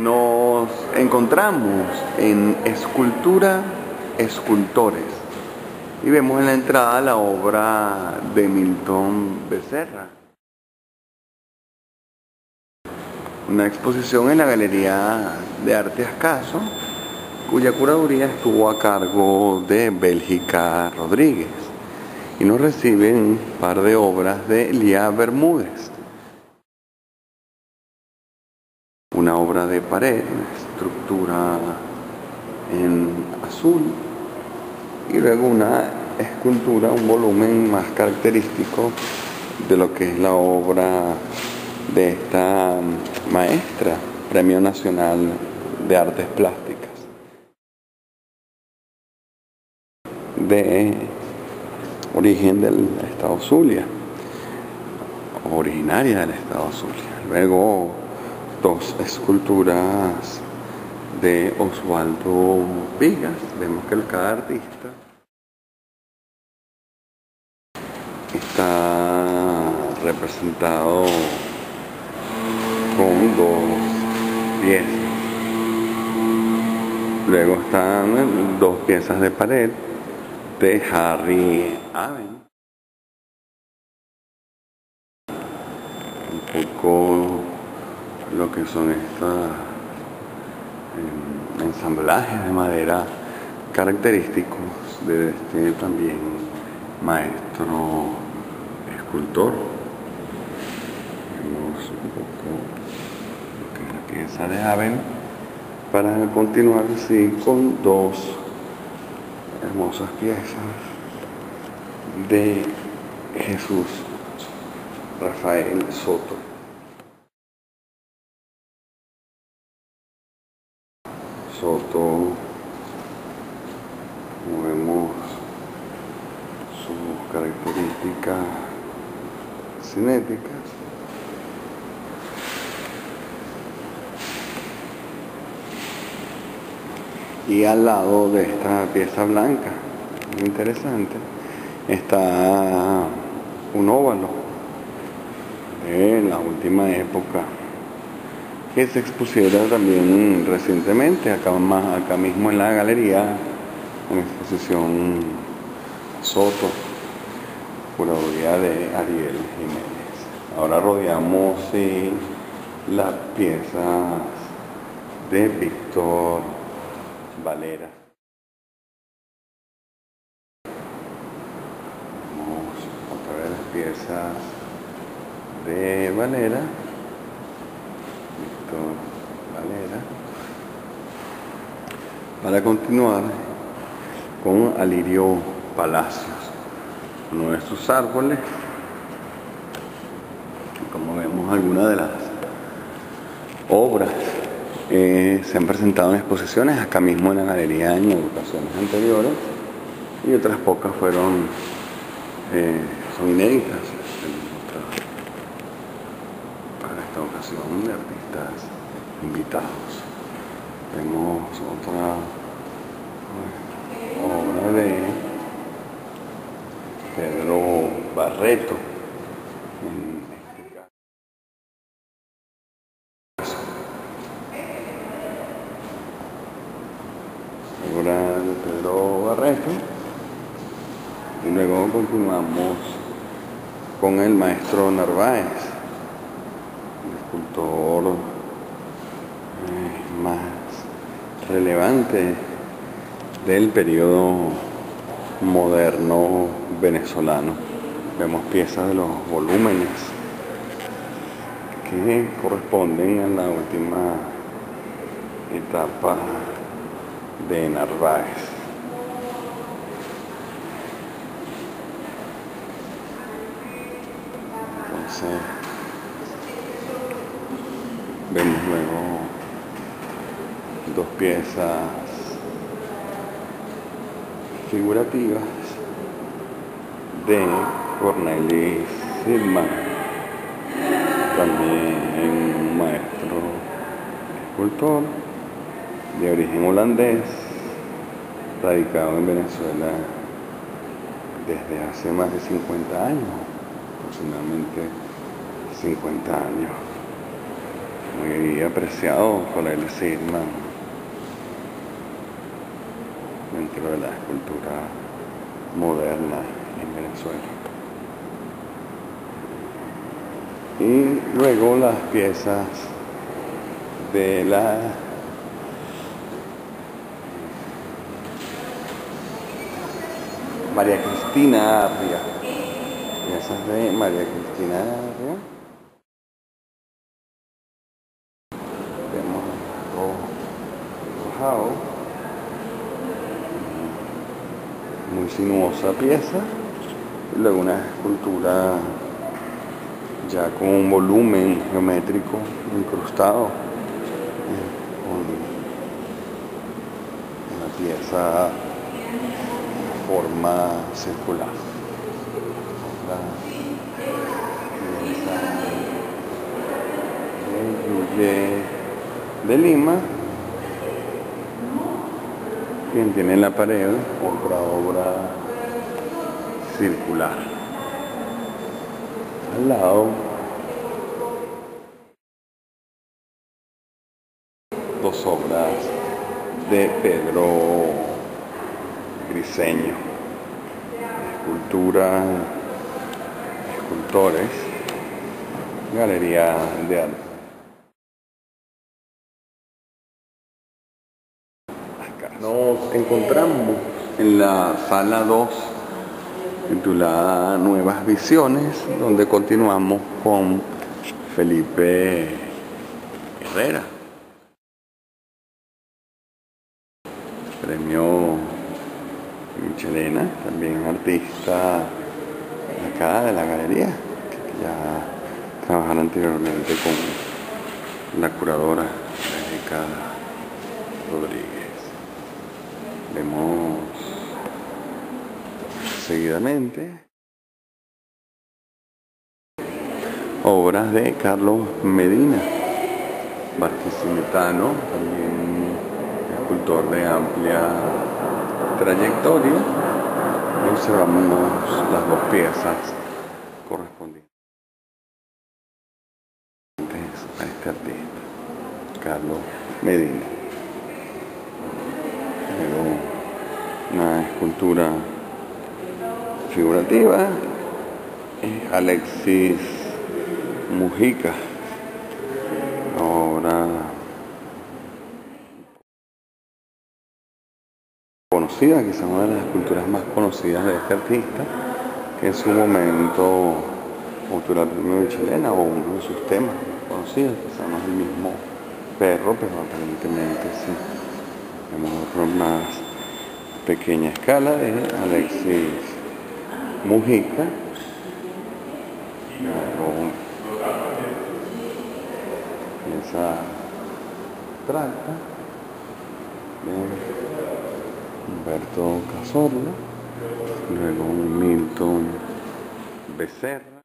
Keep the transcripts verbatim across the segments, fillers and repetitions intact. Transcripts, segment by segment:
nos encontramos en Escultura Escultores y vemos en la entrada la obra de Milton Becerra. Una exposición en la Galería de Arte Ascaso, cuya curaduría estuvo a cargo de Bélgica Rodríguez, y nos reciben un par de obras de Elía Bermúdez. Una obra de pared, una estructura en azul, y luego una escultura, un volumen más característico de lo que es la obra de esta maestra, Premio Nacional de Artes Plásticas, de origen del estado Zulia, originaria del estado Zulia. Luego dos esculturas de Osvaldo Vigas. Vemos que cada artista está representado con dos piezas. Luego están dos piezas de pared de Harry Aven. Un poco lo que son estas eh, ensamblajes de madera característicos de este también maestro escultor. Vemos un poco lo que es la pieza de Aven, para continuar así con dos hermosas piezas de Jesús Rafael Soto. Soto, como vemos sus características cinéticas. Y al lado de esta pieza blanca, muy interesante, está un óvalo de la última época, que se expusiera también recientemente, acá, más, acá mismo en la galería, en la exposición Soto, curaduría de Ariel Jiménez. Ahora rodeamos sí, las piezas de Víctor Valera. Vamos otra vez las piezas de Valera. Víctor Valera. Para continuar con Alirio Palacios, uno de sus árboles. Como vemos, algunas de las obras eh, se han presentado en exposiciones acá mismo en la galería en ocasiones anteriores, y otras pocas fueron eh, son inéditas para esta ocasión de artistas invitados. Vemos otra obra de Pedro Barreto, en este caso. Obra de Pedro Barreto. Y luego continuamos con el maestro Narváez, el escultor eh, más relevante del periodo moderno venezolano. Vemos piezas de los volúmenes que corresponden a la última etapa de Narváez. Entonces vemos luego dos piezas figurativas de Cornelis Silman, también un maestro escultor de origen holandés, radicado en Venezuela desde hace más de cincuenta años, aproximadamente cincuenta años. muy apreciado por el Sigma dentro de la escultura moderna en Venezuela. Y luego las piezas de la María Cristina Arria, piezas de María Cristina Arria. Vemos rojado, muy sinuosa pieza, y luego una escultura ya con un volumen geométrico incrustado eh, con una pieza de forma circular. La pieza de, de Lima, quien tiene en la pared otra obra circular. Al lado, dos obras de Pedro Briceño, escultura, escultores, Galería de Arte. Acá nos encontramos en la sala dos, titulada Nuevas Visiones, donde continuamos con Felipe Herrera, premio Michelena, también artista acá de la galería, que ya trabajaba anteriormente con la curadora Erika Rodríguez. Vemos seguidamente obras de Carlos Medina, barquisimetano, también escultor de amplia trayectoria. Y observamos las dos piezas correspondientes a este artista, Carlos Medina. Luego una escultura figurativa, Alexis Mujica, obra conocida, quizás una de las esculturas más conocidas de este artista, que en su momento obtuvo el premio Michelena, o uno de sus temas conocidos, quizás no es el mismo perro, pero aparentemente sí. Vemos otra más pequeña escala de Alexis Mujica. Esa trata de Humberto Cazorla, luego Milton Becerra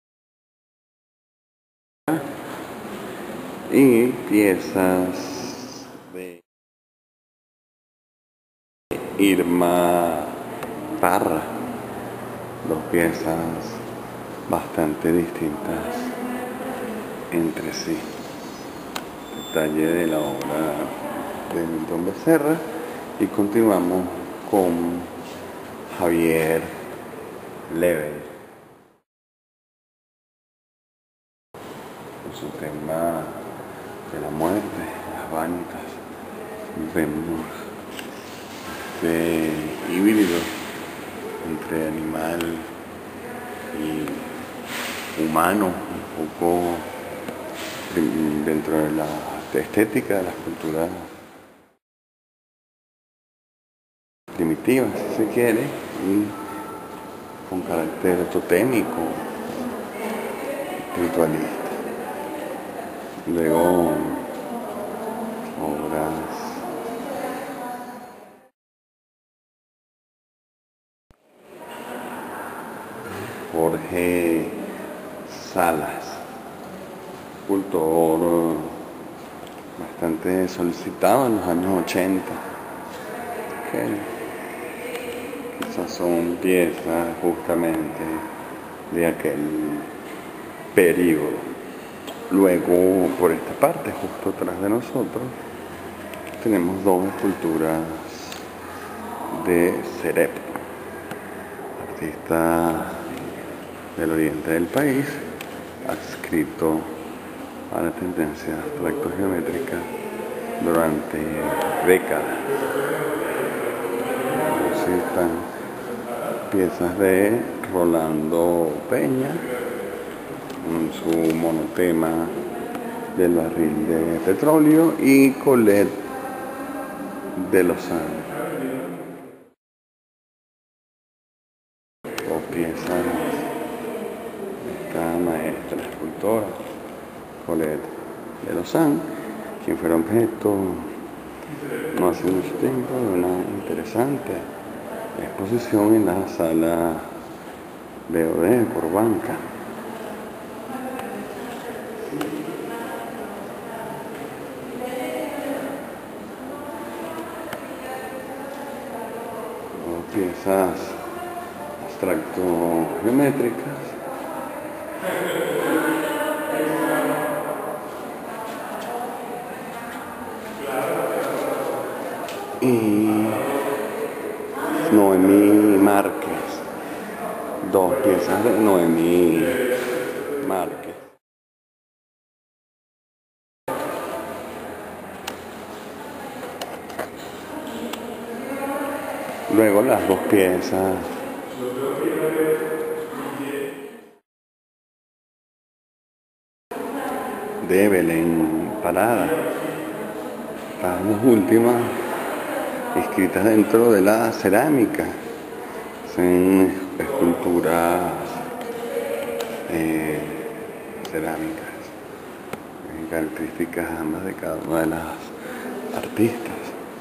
y piezas de Irma Parra, dos piezas bastante distintas entre sí. Detalle de la obra de Milton Becerra, y continuamos con Javier Lebel con su tema de la muerte, las vanitas. Vemos este híbrido entre animal y humano, un poco dentro de la estética de las culturas primitivas, si se quiere, y con carácter totémico, ritualista. Luego obras Jorge Salas, escultor bastante solicitado en los años ochenta, que quizás son piezas justamente de aquel periodo. Luego, por esta parte, justo atrás de nosotros, tenemos dos esculturas de Serep, artista del oriente del país, adscrito a la tendencia abstracto-geométrica durante décadas. Así están piezas de Rolando Peña, en su monotema del barril de petróleo, y Colette de Lozán. Dos piezas de esta maestra escultora, Colette de Lozán, quien fuera objeto no hace mucho tiempo de una interesante exposición en la sala B O D por Banca. Dos piezas abstracto-geométricas y Noemí Márquez, dos piezas de Noemí Márquez. Luego las dos piezas de Belén Parada, las dos últimas escritas dentro de la cerámica, son esculturas eh, cerámicas, eh, características ambas de cada una de las artistas.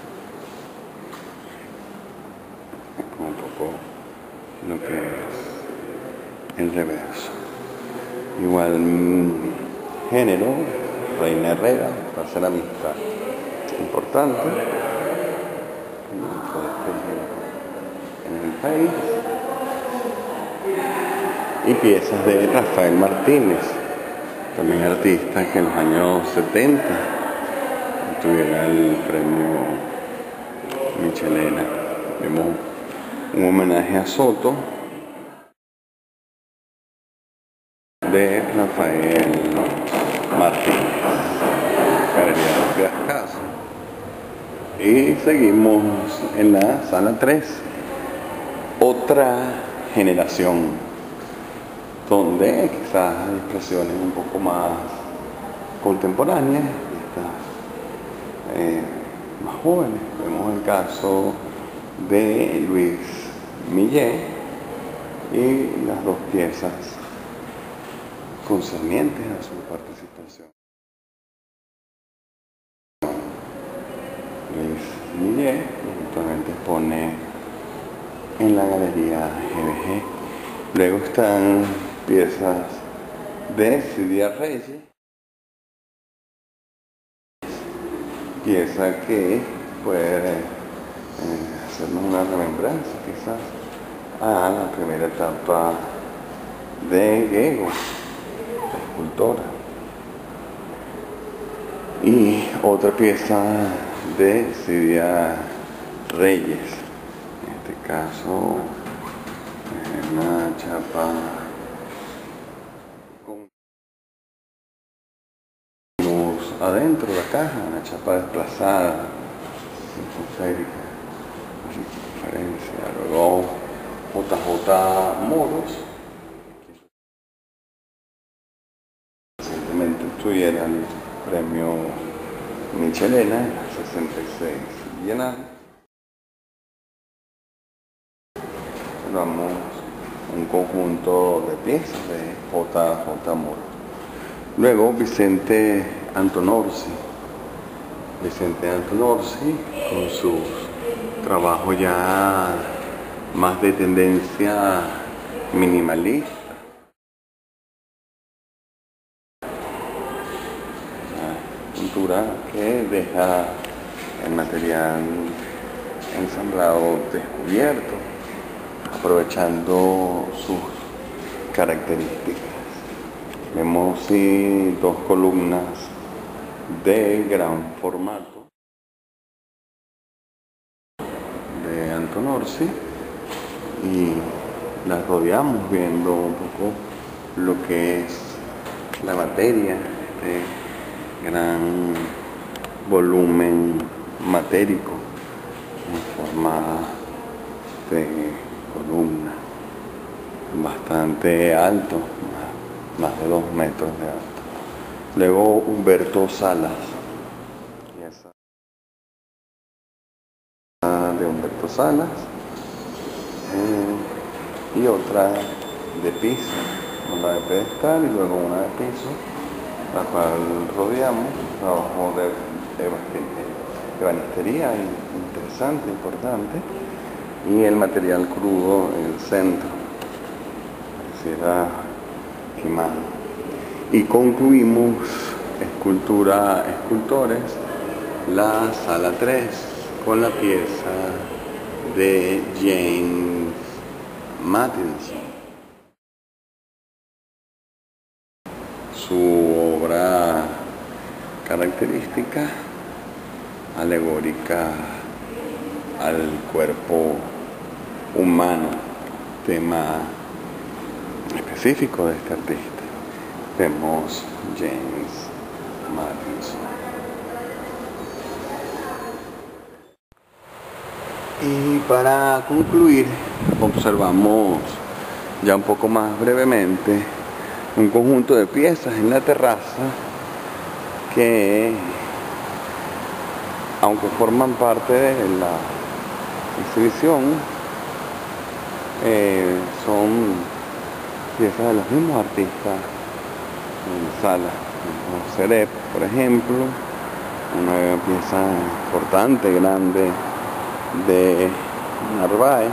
Es como un poco lo que es el reverso. Igual mm, género, Reina Herrera, la ceramista importante en el país, y piezas de Rafael Martínez, también artista que en los años setenta tuviera el premio Michelena. Vemos un homenaje a Soto de Rafael Martínez, Galería de Picasso. Y seguimos en la sala tres, otra generación, donde quizás hay expresiones un poco más contemporáneas, estas, eh, más jóvenes. Vemos el caso de Luis Millet y las dos piezas concernientes a su participación. Luis Millet actualmente expone en la Galería G B G. Luego están piezas de Cidia Reyes, pieza que puede eh, hacernos una remembranza quizás a la primera etapa de Gego, la escultora. Y otra pieza de Cidia Reyes, en este caso eh, una chapa con luz adentro de la caja, una chapa desplazada, atmosférica, referencia. Luego J J Moros, recientemente tuviera el premio Michelena en la sesenta y seis Bienal. Vamos un conjunto de piezas de J J Moros. Luego Vicente Antonorsi. Vicente Antonorsi con sus trabajos ya más de tendencia minimalista. Pintura que deja el material ensamblado descubierto, aprovechando sus características. Vemos sí, dos columnas de gran formato de Antonorsi y las rodeamos viendo un poco lo que es la materia, este gran volumen matérico en forma de columna, bastante alto, más, más de dos metros de alto. Luego Humberto Salas, y esa de Humberto Salas, eh, y otra de piso, una de pedestal y luego una de piso, la cual rodeamos, trabajo de, de, de ebanistería interesante, importante, y el material crudo en el centro, pareciera quemado. Y concluimos escultura, escultores, la sala tres, con la pieza de James Mattinson. Su obra característica, alegórica al cuerpo humano, tema específico de este artista. Vemos James Mattinson. Y para concluir, observamos ya un poco más brevemente un conjunto de piezas en la terraza que, aunque forman parte de la exhibición, eh, son piezas de los mismos artistas en sala. Serep, por ejemplo, una pieza importante, grande, de Narváez,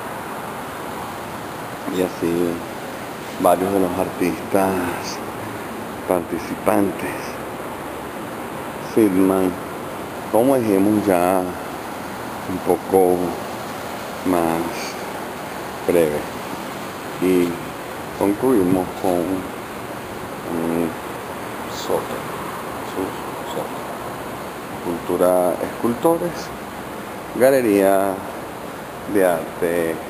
y así varios de los artistas participantes. Friedman, como dijimos, ya un poco más breve, y concluimos con un Soto, sus Soto, Cultura Escultores, Galería de Arte